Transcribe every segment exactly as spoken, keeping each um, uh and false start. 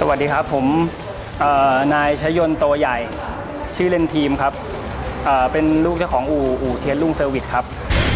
สวัสดีครับผมนายชยนต์โตใหญ่ชื่อเล่นทีมครับเป็นลูกเจ้าของอู่อู่เทียนรุ่งเซอร์วิสครับ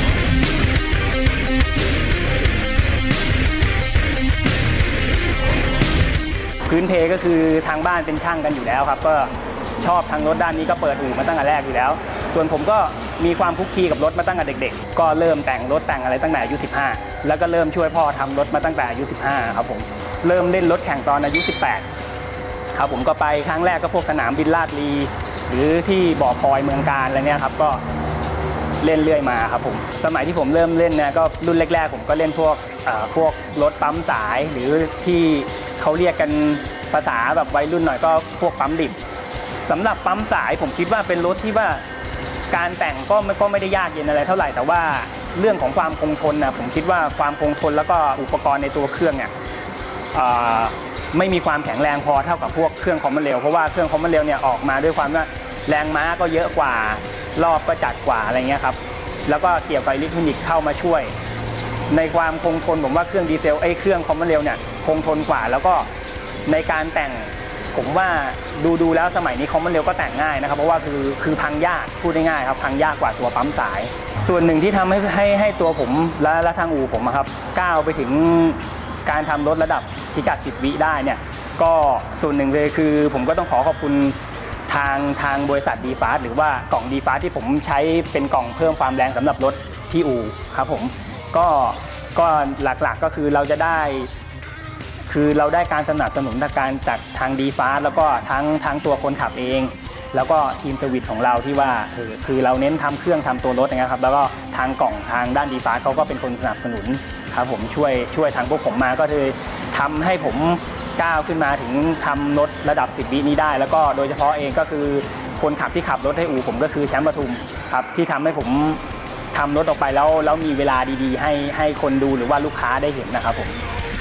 พื้นเพก็คือทางบ้านเป็นช่างกันอยู่แล้วครับก็ชอบทางรถด้านนี้ก็เปิดอู่มาตั้งแต่แรกอยู่แล้วส่วนผมก็มีความคุกคีกับรถมาตั้งแต่เด็กๆก็เริ่มแต่งรถแต่งอะไรตั้งแต่อายุสิบห้าแล้วก็เริ่มช่วยพ่อทำรถมาตั้งแต่อายุสิบห้าครับผมเริ่มเล่นรถแข่งตอนอายุสิบแปดครับผมก็ไปครั้งแรกก็พวกสนามบินลาดลีหรือที่บ่อพลอยเมืองการอะไรเนี่ยครับก็เล่นเรื่อยมาครับผมสมัยที่ผมเริ่มเล่นเนี่ยก็รุ่นแรกๆผมก็เล่นพวกพวกรถปั๊มสายหรือที่เขาเรียกกันภาษาแบบวัยรุ่นหน่อยก็พวกปั๊มดิบสำหรับปั๊มสายผมคิดว่าเป็นรถที่ว่าการแต่งก็ไม่ก็ไม่ได้ยากเย็นอะไรเท่าไหร่แต่ว่าเรื่องของความคงทนนะผมคิดว่าความคงทนแล้วก็อุปกรณ์ในตัวเครื่องเนี่ยไม่มีความแข็งแรงพอเท่ากับพวกเครื่องคอมมอนเรลเพราะว่าเครื่องคอมมอนเรลเนี่ยออกมาด้วยความว่าแรงม้าก็เยอะกว่ารอบก็จัดกว่าอะไรเงี้ยครับแล้วก็เกี่ยวกับอิเล็กทรอนิกส์เข้ามาช่วยในความคงทนผมว่าเครื่องดีเซลไอ้เครื่องคอมมอนเรลเนี่ยคงทนกว่าแล้วก็ในการแต่งผมว่าดูดูแล้วสมัยนี้คอมมอนเรลก็แต่งง่ายนะครับเพราะว่าคือคือพังยากพูดง่ายๆครับพังยากกว่าตัวปั๊มสายส่วนหนึ่งที่ทำให้ให้ให้ตัวผมและและทางอู่ผมครับก้าวไปถึงการทำรถระดับพิกัดสิบวิได้เนี่ยก็ส่วนหนึ่งเลยคือผมก็ต้องขอขอบคุณทางทางบริษัทดีฟาสหรือว่ากล่องดีฟาสที่ผมใช้เป็นกล่องเพิ่มความแรงสำหรับรถที่อู่ครับผมก็ก็หลักๆก็คือเราจะได้คือเราได้การสนับสนุนจากการจากทางดีฟาสแล้วก็ทั้งทั้งตัวคนขับเองแล้วก็ทีมเซอร์วิสของเราที่ว่าคือคือเราเน้นทำเครื่องทำตัวรถนะครับแล้วก็ทางกล่องทางด้านดีฟาสเขาก็เป็นคนสนับสนุนครับผมช่วยช่วยทางพวกผมมาก็คือทำให้ผมก้าวขึ้นมาถึงทำรถระดับสิบวินี้ได้แล้วก็โดยเฉพาะเองก็คือคนขับที่ขับรถให้อู่ผมก็คือแชมป์ปทุมครับที่ทำให้ผมทำรถออกไปแล้วแล้วมีเวลาดีๆให้ให้คนดูหรือว่าลูกค้าได้เห็นนะครับผม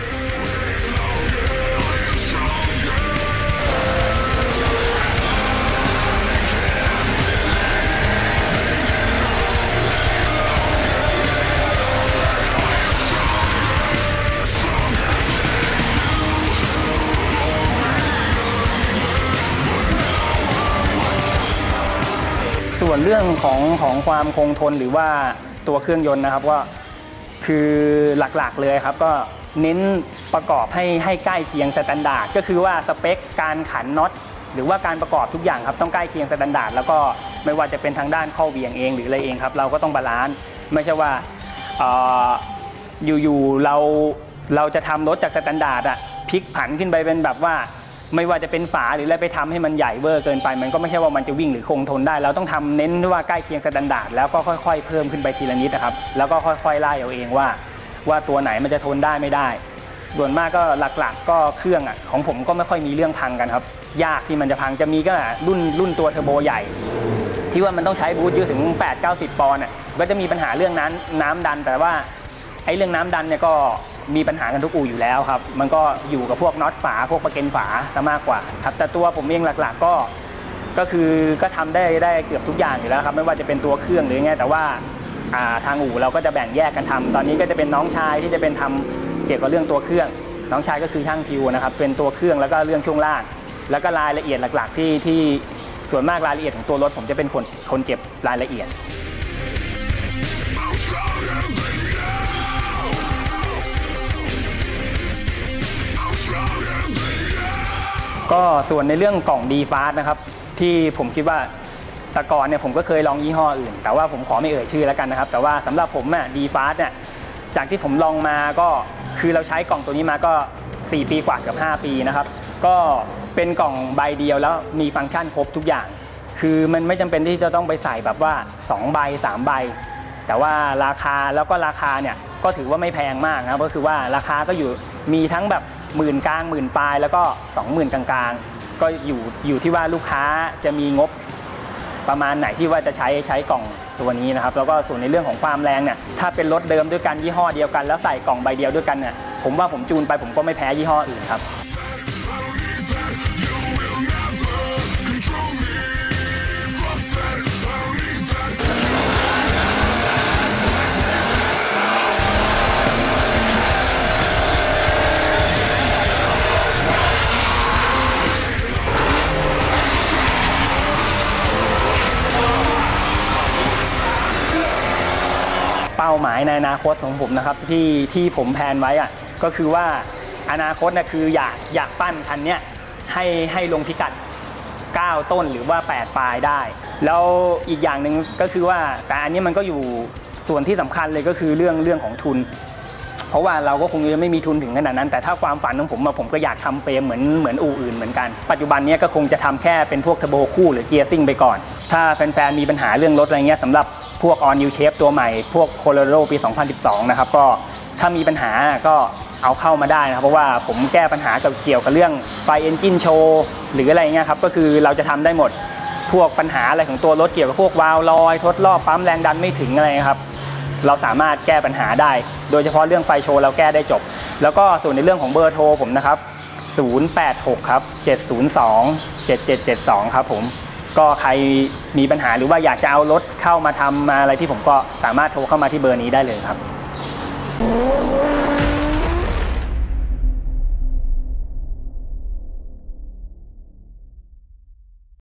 ส่วนเรื่องของของความคงทนหรือว่าตัวเครื่องยนต์นะครับก็คือหลักๆเลยครับก็เน้นประกอบให้ให้ใกล้เคียงสแตนดาร์ดก็คือว่าสเปคการขันน็อตหรือว่าการประกอบทุกอย่างครับต้องใกล้เคียงสแตนดาร์ดแล้วก็ไม่ว่าจะเป็นทางด้านข้อเหวี่ยงเองหรืออะไรเองครับเราก็ต้องบาลานซ์ไม่ใช่ว่าอยู่ๆเราเราจะทำรถจากสแตนดาร์ดอะพลิกผันขึ้นไปเป็นแบบว่าไม่ว่าจะเป็นฝาหรืออะไรไปทำให้มันใหญ่เวอร์เกินไปมันก็ไม่ใช่ว่ามันจะวิ่งหรือคงทนได้เราต้องทำเน้นว่าใกล้เคียงสแตนดาร์ดแล้วก็ค่อยๆเพิ่มขึ้นไปทีละนิดนะครับแล้วก็ค่อยๆไล่เอาเองว่าว่าตัวไหนมันจะทนได้ไม่ได้ส่วนมากก็หลักๆก็เครื่องอ่ะของผมก็ไม่ค่อยมีเรื่องพังกันครับยากที่มันจะพังจะมีก็รุ่นรุ่นตัวเทอร์โบใหญ่ที่ว่ามันต้องใช้บูทเยอะถึง แปด เก้าสิบ ปอนด์อ่ะก็จะมีปัญหาเรื่องน้ำน้ำดันแต่ว่าไอ้เรื่องน้ำดันเนี่ยก็มีปัญหากันทุกอู่อยู่แล้วครับมันก็อยู่กับพวกน็อตฝาพวกประเก็นฝาซะมากกว่าครับแต่ตัวผมเองหลักๆก็ก็คือก็ทำได้ได้เกือบทุกอย่างอยู่แล้วครับไม่ว่าจะเป็นตัวเครื่องหรือไงแต่ว่าทางอู่เราก็จะแบ่งแยกกันทำตอนนี้ก็จะเป็นน้องชายที่จะเป็นทำเกี่ยวกับเรื่องตัวเครื่องน้องชายก็คือช่างทิวนะครับเป็นตัวเครื่องแล้วก็เรื่องช่วงล่างแล้วก็รายละเอียดหลักๆที่ที่ส่วนมากรายละเอียดของตัวรถผมจะเป็นคนคนเก็บรายละเอียดก็ส่วนในเรื่องกล่องดีฟาสนะครับที่ผมคิดว่าแต่ก่อนเนี่ยผมก็เคยลองยี่ห้ออื่นแต่ว่าผมขอไม่เอ่ยชื่อแล้วกันนะครับแต่ว่าสำหรับผมอ่ะดีฟาสเนี่ยจากที่ผมลองมาก็คือเราใช้กล่องตัวนี้มาก็สี่ปีกว่าเกือบห้าปีนะครับก็เป็นกล่องใบเดียวแล้วมีฟังก์ชันครบทุกอย่างคือมันไม่จำเป็นที่จะต้องไปใส่แบบว่าสองใบสามใบแต่ว่าราคาแล้วก็ราคาเนี่ยก็ถือว่าไม่แพงมากนะก็คือว่าราคาก็อยู่มีทั้งแบบหมื่นกลางหมื่นปลายแล้วก็สองหมื่นกลางๆก็อยู่อยู่ที่ว่าลูกค้าจะมีงบประมาณไหนที่ว่าจะใช้ใช้กล่องตัวนี้นะครับแล้วก็ส่วนในเรื่องของความแรงเนี่ยถ้าเป็นรถเดิมด้วยกันยี่ห้อเดียวกันแล้วใส่กล่องใบเดียวด้วยกันเนี่ยผมว่าผมจูนไปผมก็ไม่แพ้ยี่ห้ออื่นครับายในอนาคตของผมนะครับที่ที่ผมแพลนไว้อะก็คือว่าอนาคตนะคืออยากอยากปั้นคันนี้ให้ให้ลงพิกัดเก้าต้นหรือว่าแปดปลายได้แล้วอีกอย่างหนึ่งก็คือว่าแต่อันนี้มันก็อยู่ส่วนที่สำคัญเลยก็คือเรื่องเรื่องของทุนเพราะว่าเราก็คงจะไม่มีทุนถึงขนาดนั้นแต่ถ้าความฝันของผมผมก็อยากทำเฟรมเหมือนเหมือนอู่อื่นเหมือนกันปัจจุบันนี้ก็คงจะทำแค่เป็นพวกเทอร์โบคู่หรือเกียร์ซิ่งไปก่อนถ้าแฟนๆมีปัญหาเรื่องรถอะไรเงี้ยสำหรับพวก All New Shape ตัวใหม่พวก Colorado ปี สองพันสิบสอง นะครับก็ถ้ามีปัญหาก็เอาเข้ามาได้นะครับเพราะว่าผมแก้ปัญหาเกี่ยวกับเรื่องไฟ Engine Show หรืออะไรเงี้ยครับก็คือเราจะทำได้หมดพวกปัญหาอะไรของตัวรถเกี่ยวกับพวกวาล์วลอยทดรอบปั๊มแรงดันไม่ถึงอะไรครับเราสามารถแก้ปัญหาได้โดยเฉพาะเรื่องไฟโชว์เราแก้ได้จบแล้วก็ส่วนในเรื่องของเบอร์โทรผมนะครับศูนย์ แปด หกครับเจ็ด ศูนย์ สอง เจ็ด เจ็ด เจ็ด สองครับผมก็ใครมีปัญหาหรือว่าอยากจะเอารถเข้ามาทำมาอะไรที่ผมก็สามารถโทรเข้ามาที่เบอร์นี้ได้เลยครับ